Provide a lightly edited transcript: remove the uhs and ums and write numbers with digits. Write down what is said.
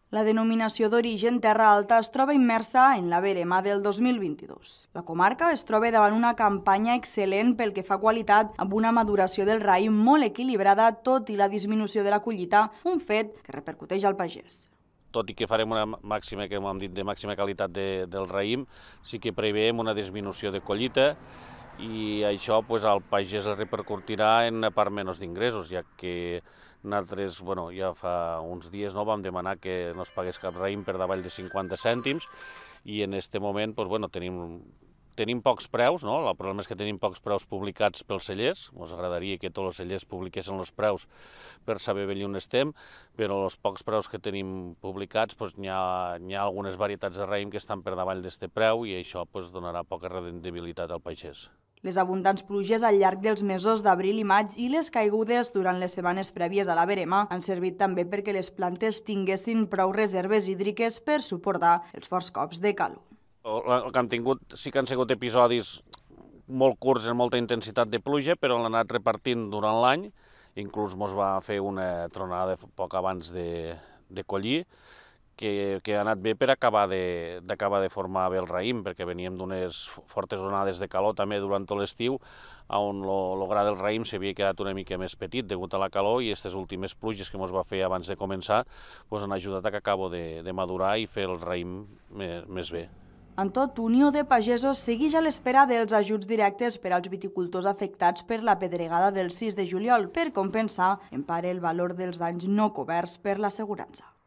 La denominació d'origen Terra Alta es troba immersa en la verema del 2022. La comarca es troba davant una campanya excel·lent pel que fa a qualitat, amb una maduració del raïm molt equilibrada, tot i la disminució de la collita, un fet que repercuteix al pagès. Tot i que farem una màxima, que hem dit, de màxima qualitat del raïm, sí que preveiem una disminució de collita i això al pagès el repercutirà en una part menys d'ingressos, ja que nosaltres ja fa uns dies vam demanar que no es pagués cap raïm per davall de 50 cèntims i en aquest moment tenim pocs preus, no? El problema és que tenim pocs preus publicats pels cellers. Ens agradaria que tots els cellers publiquessin els preus per saber ben on estem, però els pocs preus que tenim publicats hi ha algunes varietats de raïm que estan per davall d'aquest preu i això donarà poca rendibilitat al pagès. Les abundants pluges al llarg dels mesos d'abril i maig i les caigudes durant les setmanes prèvies a la verema han servit també perquè les plantes tinguessin prou reserves hídriques per suportar els forts cops de calor. El que han tingut sí que han sigut episodis molt curts amb molta intensitat de pluja, però l'han anat repartint durant l'any. Inclús ens va fer una tronada poc abans de collir, que ha anat bé per acabar de formar bé el raïm, perquè veníem d'unes fortes onades de calor també durant tot l'estiu, on el gra del raïm s'havia quedat una mica més petit degut a la calor i aquestes últimes pluges que ens va fer abans de començar han ajudat a que acabo de madurar i fer el raïm més bé. En tot, Unió de Pagesos segueix a l'espera dels ajuts directes per als viticultors afectats per la pedregada del 6 de juliol per compensar en part el valor dels danys no coberts per l'assegurança.